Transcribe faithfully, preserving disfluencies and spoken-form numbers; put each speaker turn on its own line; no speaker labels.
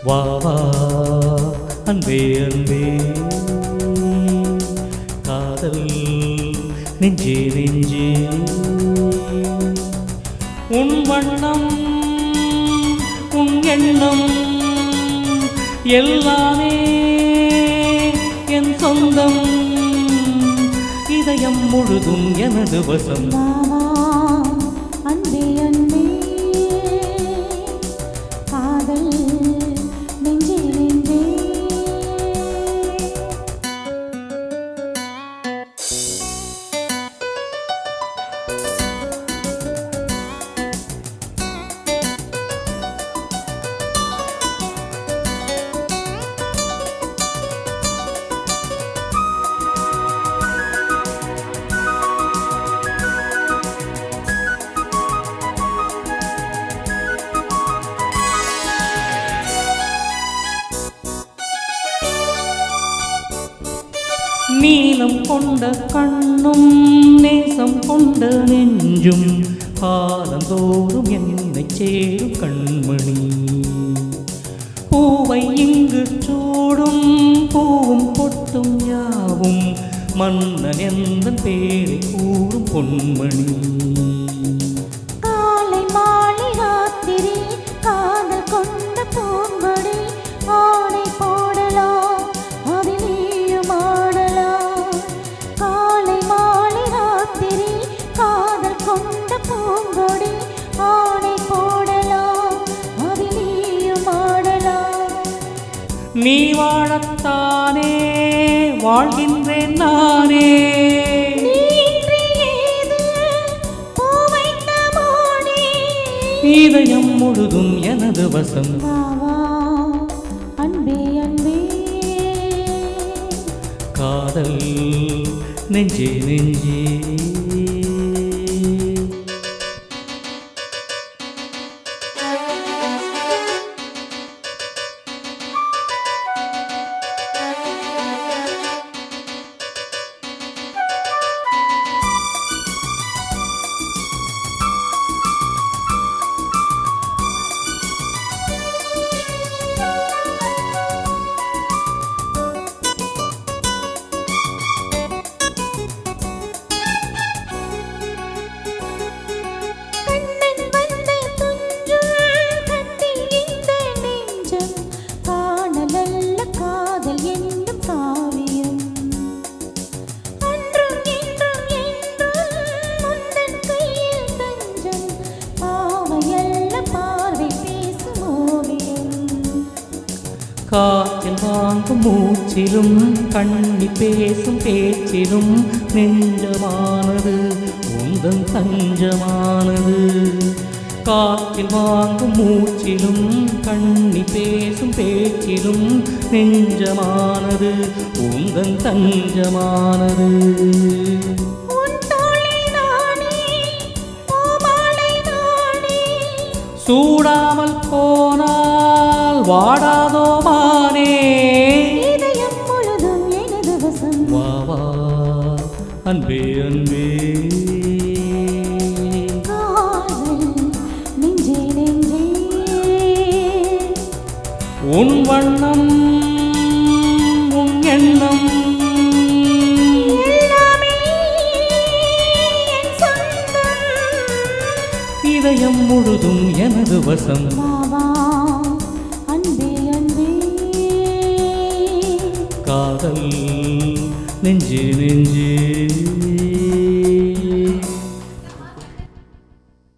வா வா அன்பே அன்பே காதல் நெஞ்சே நெஞ்சே உன் வண்ணம் உன் எண்ணம் எல்லாமே என் சொந்தம் இதயம் முழுதும் எனது வசம்
அன்பே அன்பே காதல் நெஞ்சே நெஞ்சே
நீலம் கொண்ட கண்ணும் நேசம் கொண்ட நெஞ்சும் காலந்தோறும் என்னை சேரும் கண்மணி பூவை இங்கு சூடும் பூவும் பொட்டும் யாவும் மன்னன் எந்தன் பேரை கூறும் பொன்மணி
காலை மாலை ராத்திரி காதல் கொண்ட பூங்கொடி ஆடை போடலாம் அதில் நீயும் ஆடலாம் காலை மாலை ராத்திரி காதல் கொண்ட பூங்கொடி ஆடை போடலாம் அதில் நீயும் ஆடலாம்
நீ வாழத்தானே வாழ்கின்றேன் நானே இதயம் முழுதும் எனது வசம்
வா வா அன்பே அன்பே
காதல் நெஞ்சே நெஞ்சே காற்றில் வாங்கும் மூச்சிலும் கண்ணி பேசும் பேச்சிலும் நெஞ்சமானது உந்தன் தஞ்சமானது காற்றில் வாங்கும் மூச்சிலும் கண்ணி பேசும் பேச்சிலும் நெஞ்சமானது உந்தன் தஞ்சமானது சூடாமல் போனால் வாடாதோ மானே
இதயம் முழுதும் எனது வசம்
வா வா அன்பே அன்பே
காதல் நெஞ்சே நெஞ்சே
உன் வண்ணம் உன் எண்ணம்
எல்லாமே என் சொந்தம்
இதயம் முழுதும் எனது வசம்
வா வா அன்பே அன்பே
காதல் நெஞ்சே நெஞ்சே